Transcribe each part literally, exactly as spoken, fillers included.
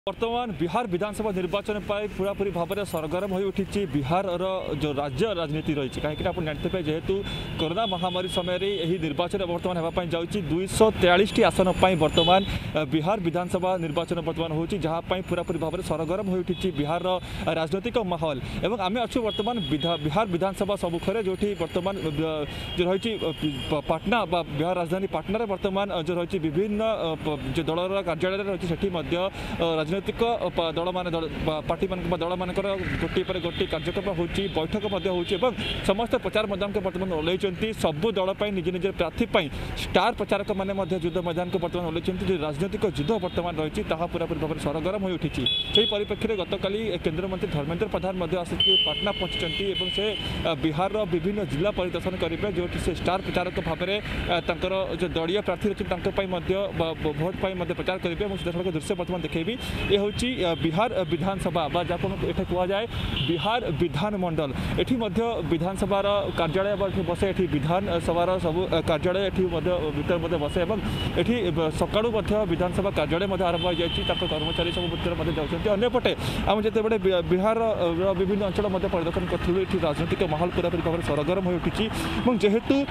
वर्तमान बिहार विधानसभा निर्वाचन पर पूरापूरी भाव में सरगरम हो उठी बिहार जो राज्य राजनीति रही कहीं आप जानते जेहेतु कोरोना महामारी समय यही निर्वाचन बर्तमान होगापी जाऊँगी दुईश तेयालीस आसन पर बर्तमान बिहार विधानसभा निर्वाचन बर्तमान हो जहाँपाई पूरापूरी भाव में सरगरम हो उठी बिहार राजनैतिक माहौल एवं आम अच्छु बर्तमान बिहार विधानसभा सम्मुखें जो बर्तमान जो रही पाटना बिहार राजधानी पाटना बर्तमान जो रही विभिन्न जो दलर कार्यालय रही राजनैतिक दल मान पार्टी मान दल मान गोटे पर गोटे कार्यक्रम हो बैठक हो समस्त प्रचार मैदान को बर्तमान ओल्लैंती सबू दल निज निज प्रार्थी स्टार प्रचारक मैंने युद्ध मैदान को बर्तमान ओल्लैंती राजनैतिक युद्ध बर्तमान रही पूरापूरी भाव में सरगरम हो उठी से परिप्रेक्षी गतकाली केन्द्रमंत्री धर्मेन्द्र प्रधान आसिक पाटना पहुंची से बिहार विभिन्न जिला परिदर्शन करेंगे जो से स्टार प्रचारक भाव में जो दलीय प्रार्थी अच्छे भोट पर प्रचार करेंगे सीधासख दृश्य बर्तमान देखेबी ये हूँ बिहार विधानसभा जहाँ कह जाए बिहार विधान मंडल एटी विधानसभार कार्यालय बसे ये विधानसभार सब कार्यालय भर बसे ये सका विधानसभा कार्यालय आरंभ हो जाए कर्मचारी सब भितर जाऊँच अंपटे आम जिते बिहार विभिन्न अंचल परिदर्शन करूँ ये राजनीतिक माहौल पूरापूरी भाव में सरगरम हो उठी जेहेतु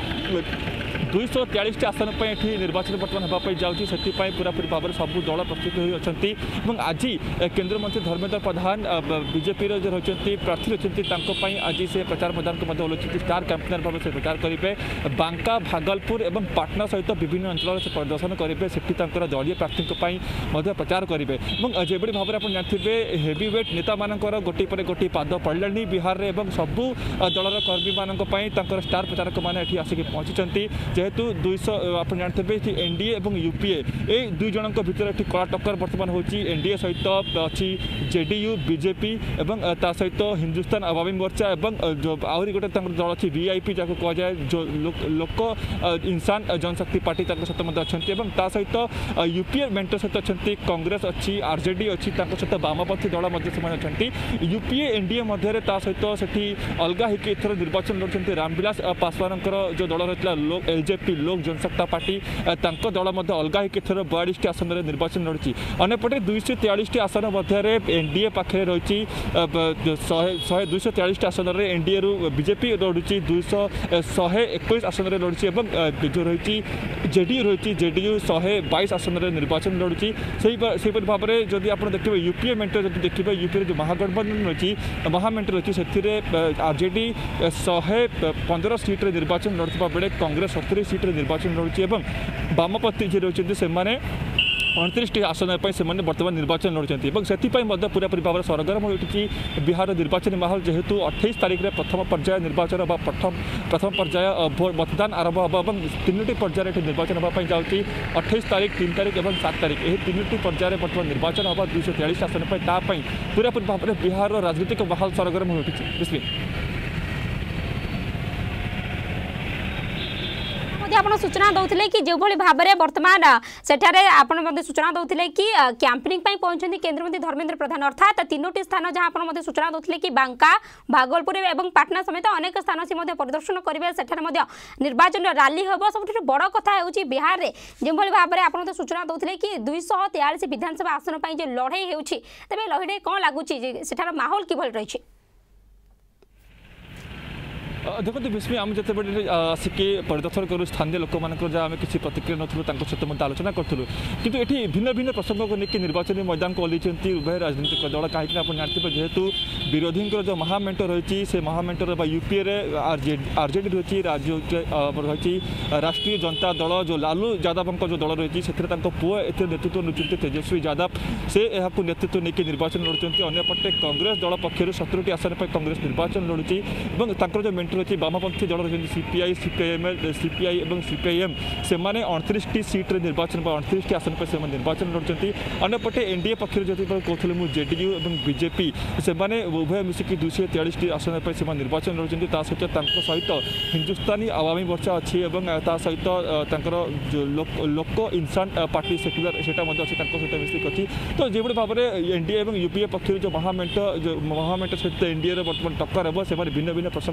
दुईश तेयालीस आसन पर ये निर्वाचन बर्तमान होगापी जाऊँगी से पूरापूरी भाव में सबू दल प्रस्तुत होती आज केन्द्रमंत्री धर्मेन्द्र प्रधान बीजेपी जो रही प्रार्थी रही आज से प्रचार मैदान को ओल्लैंती स्टार कैंपेनर भाव से प्रचार करेंगे बांका भागलपुर और पाटना सहित विभिन्न अंचल से परिदर्शन करेंगे से दलीय प्रार्थी प्रचार करेंगे जो भाव में आप जानते हेवीवेट नेता मानकर गोटे पर गोटे पाद पड़े बिहार में सबू दलर कर्मी मान स्टार प्रचारक मैंने आसिक पहुंची जेहेतु दुईश आप जानते एनडीए और यूपीए ये दुई जन भितर कड़ा टक्कर बर्तमान हो एनडीए सहित अच्छी जेडीयू बीजेपी एवं ता सहित हिंदुस्तान आवामी मोर्चा एवं जो आहरी गोटे दल अच्छी वीआईपी जहाँ कह जाए जो लोक इंसान जनशक्ति पार्टी सहित अच्छा सहित यूपीए मेंटर सहित अच्छा कांग्रेस अच्छी आरजेडी अच्छी सहित वामपंथी दल अच्छा यूपीए एनडीए मध्य सहित से अलग होकर निर्वाचन लड़ते रामविलास पासवान जो दल रही लोक एलजेपी लोक जनशक्ति पार्टी दल अलग होकर बयालीस आसन में निर्वाचन लड़ी अंपटे दुईश तेयालीस आसन मध्य एनडीए पाखे रही शहे दुईश तेयालीस आसन में एनडीए रु बीजेपी लड़ुची दुईश शहे एक आसन में लड़ी जो रही जेडीयू रही जेडीयू शहे बैश आसन में निर्वाचन लड़ुची से भाव में जब आप देखिए यूपीए मेंटर जब देखिए यूपीए जो महागठबंधन रही महामेंटर रही से आरजेडी शहे पंद्रह सीट्रे निर्वाचन लड़ता बेले कांग्रेस सत्तरी सीट्रे निर्वाचन लड़ुची वामपंथी जी रही से अड़तीस आसन से बर्तमान निर्वाचन लड़ुच्च से पूरापूरी भाव में सरगरम हो उठी बिहार निर्वाचन माहौल जेहेतु अट्ठाईस तारीख में प्रथम पर्याय निर्वाचन प्रथम प्रथम पर्याय मतदान आरंभ होगा तीनो पर्यायर निर्वाचन होगापी जाऊँगी अट्ठाईस तारीख तीन तारीख और सात तारीख यह तीनो पर्यायर बर्तमान निर्वाचन होगा दुईश तेयालीस आसन पर पूरापूरी भाव में बिहार राजनीतिक माहौल सरगरम हो उठी आप सूचना दौले कि जो भाव में बर्तमान सेठारे आपण सूचना दौले कि कैंपेनिंग पहुंचती केन्द्रमंत्री धर्मेन्द्र प्रधान अर्थात तीनोटी स्थान जहां आप सूचना दौले कि बांका भागलपुर और पाटना समेत अनेक स्थान से परिदर्शन करेंगे सेठारे निर्वाचन रैली हम सब बड़ कथा हो बिहार में जो भाव में आप सूचना दौले कि दुईश तेयालीस विधानसभा आसन पर जो लड़ाई हो तेज लड़ाई कौन लगुच सेठार माहौल कि रही देखते विस्मी आम जिते आसिक परिदर्शन करूँ स्थानीय लोक मान आम किसी प्रतिक्रिया नथुलु सहित मत आलोचना करूँ किंतु ये भिन्न भिन्न प्रसंग को लेकिन निर्वाचन मैदान को ओल्लैंती उभय राजनीतिक दल कहीं आप जानते जेहेतु विरोधी जो महामेंट रही से महामेंटर यूपीए आरजेडी रही रही राष्ट्रीय जनता दल जो लालू यादव जो दल रही से पुओ ए नेतृत्व नेउछन्ति तेजस्वी यादव से यहाँ नेतृत्व नहीं निर्वाचन लड़ुच्च अंपटे कांग्रेस दल पक्षर सतुरी आसन पर कांग्रेस निर्वाचन लड़ुची जो मेंटर रही वामपंथी दल रही सीपीआई सीपीआईएम सीपीआई और सीपीआईएम से अड़तीस सीट्रे निर्वाचन अड़तीस आसन पर निर्वाचन लड़ुच्च अंपटे एनडीए पक्षर जो कहूँ मुझे जेडीयू और बीजेपी से उभय मिसिकी दुईश तेयालीस आसन पर से निर्वाचन लड़ुच्च सहित सहित हिंदुस्तानी आवामी मोर्चा अच्छी सहित जो लोक इंसान पार्टी सेक्युलर से सहित मिसिक अच्छी तो जो भाव में एनडीए और यूपीए पक्षर जो महामेंट जो महामेंट सहित एनडीए बर्तमान टक्कर हे से भिन्न भिन्न प्रसंग को लेकिन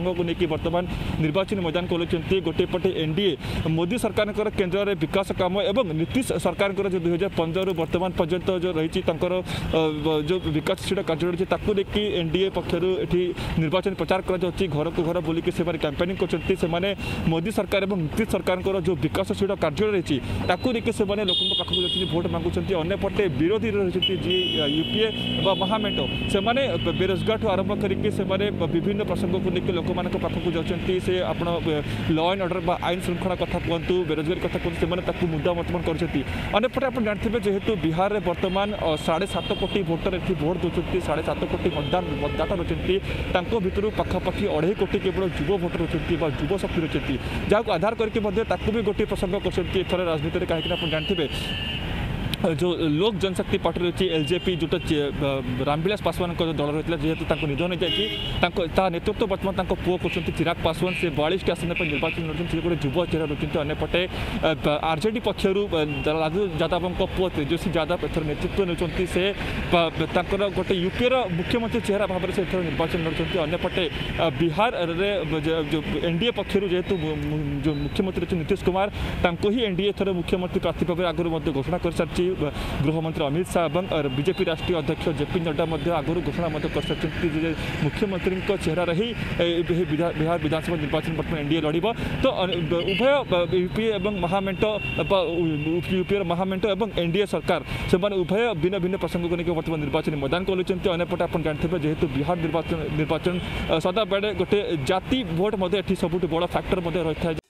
बर्तमान निर्वाचन मैदान को गोटे पटे एनडीए मोदी सरकार केन्द्र में विकास काम और नीतीश सरकार जो दुई हजार पंद्रह बर्तमान पर्यंत जो रही जो विकासशील कार्य रही है एनडीए पक्षर ये निर्वाचन प्रचार कर घर को घर बुलिक से कैंपेनिंग कर मोदी सरकार और नीतीश सरकार जो विकासशील कार्य रही है से लोकों पाखक भोट मांगुंट अंपटे विरोधी रही जी यूपीए महामेंट से बेरोजगार ठूँ आरंभ करके विभिन्न प्रसंग को लेकर लोक पाखक जाती से आप लॉ एंड ऑर्डर आईन श्रृंखला कथा कहतु बेरोजगारी कथा कहतु से मुद्दा बर्तमान करपटे आप जानते जेहेतु बिहार में बर्तमान साढ़े सात कोटी भोटर ये भोट दूसरी साढ़े सात कोटी मतदान मतदाता रही भितर पखापाखि अढ़ाई कोटी केवल युव भोटर रही युव शक्ति रही जहाँ आधार करके भी गोटे प्रसंग कर राजनीति में कहीं आप जानते जो लोक जनशक्ति पार्टी रही एलजेपी जोटा रामविलास पासवान दल रही है जेहेतु निधन हो जाए नेतृत्व बर्तमान पुओ कर चिराग पासवान से बयालीस आसन पर निर्वाचन लड़ुच्च गोटे युव चेहरा रही अंपटे आरजेडी पक्षर लालू यादव पुओ तेजस्वी यादव एथर नेतृत्व नहीं से गोटे यूपीए मुख्यमंत्री चेहरा भाव से निर्वाचन लड़ुच्च अंपटे बिहार जो एनडीए पक्षर जेहेतु जो मुख्यमंत्री रही नीतीश कुमार ही एनडीए थर मुख्यमंत्री प्रार्थी भाव आगुरी घोषणा कर सारी गृहमंत्री अमित शाह और बीजेपी राष्ट्रीय अध्यक्ष जेपी नड्डा आगुरी घोषणा कर सारी मुख्यमंत्री चेहरा रही बिहार विधानसभा निर्वाचन बर्तमान एनडीए लड़ तो उभय यूपीए और महामेंट यूपीए महामेंट और एनडीए सरकार से उभय भिन्न भिन्न प्रसंग को लेकर बर्तमान निर्वाचन मैदान को अंपटे आप जानते जेहेतु बिहार निर्वाचन निर्वाचन सदा बेड़े गोटे जाति भोट सब बड़ फैक्टर रही है।